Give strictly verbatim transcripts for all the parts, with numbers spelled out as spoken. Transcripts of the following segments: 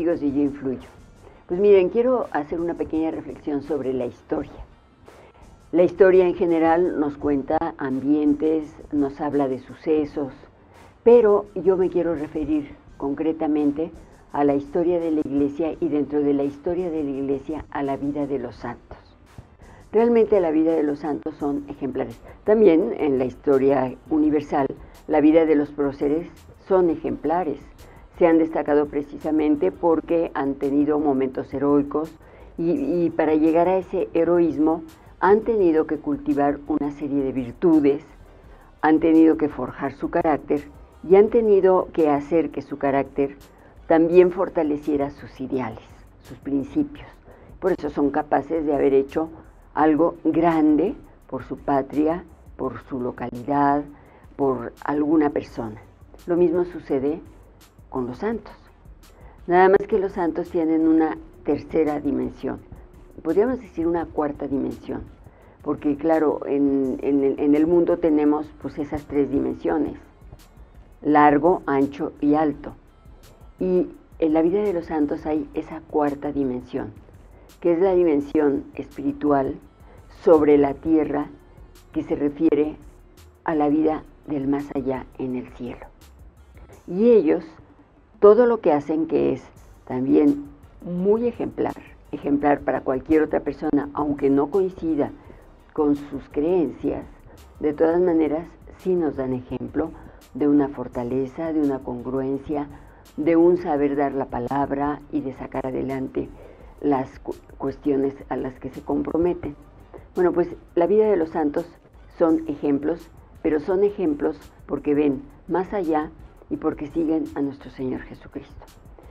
amigos de Yo Influyo? Pues miren, quiero hacer una pequeña reflexión sobre la historia. La historia en general nos cuenta ambientes, nos habla de sucesos, pero yo me quiero referir concretamente a la historia de la Iglesia y dentro de la historia de la Iglesia a la vida de los santos. Realmente la vida de los santos son ejemplares. También en la historia universal, la vida de los próceres son ejemplares. Se han destacado precisamente porque han tenido momentos heroicos y, y para llegar a ese heroísmo han tenido que cultivar una serie de virtudes, han tenido que forjar su carácter y han tenido que hacer que su carácter también fortaleciera sus ideales, sus principios. Por eso son capaces de haber hecho algo grande por su patria, por su localidad, por alguna persona. Lo mismo sucede con los santos. Nada más que los santos tienen una tercera dimensión, podríamos decir una cuarta dimensión, porque claro, en, en, el, en el mundo tenemos pues esas tres dimensiones, largo, ancho y alto. Y en la vida de los santos hay esa cuarta dimensión, que es la dimensión espiritual sobre la tierra, que se refiere a la vida del más allá en el cielo. Y ellos, todo lo que hacen, que es también muy ejemplar, ejemplar para cualquier otra persona, aunque no coincida con sus creencias, de todas maneras sí nos dan ejemplo de una fortaleza, de una congruencia, de un saber dar la palabra y de sacar adelante las cu- cuestiones a las que se comprometen. Bueno, pues la vida de los santos son ejemplos, pero son ejemplos porque ven más allá y porque siguen a nuestro Señor Jesucristo.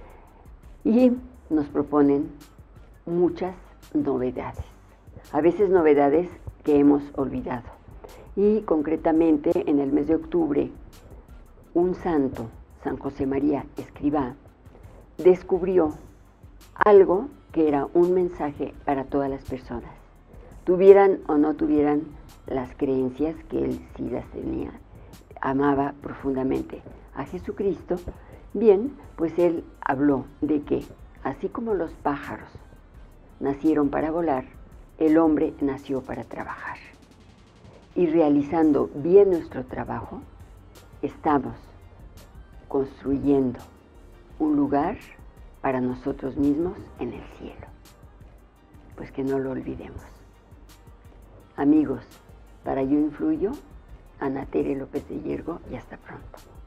Y nos proponen muchas novedades, a veces novedades que hemos olvidado. Y concretamente en el mes de octubre, un santo, San José María Escrivá, descubrió algo que era un mensaje para todas las personas, tuvieran o no tuvieran las creencias que él sí las tenía, amaba profundamente a Jesucristo. Bien, pues él habló de que así como los pájaros nacieron para volar, el hombre nació para trabajar. Y realizando bien nuestro trabajo, estamos construyendo un lugar para nosotros mismos en el cielo. Pues que no lo olvidemos. Amigos, para Yo Influyo, Ana Tere López de Yergo, y hasta pronto.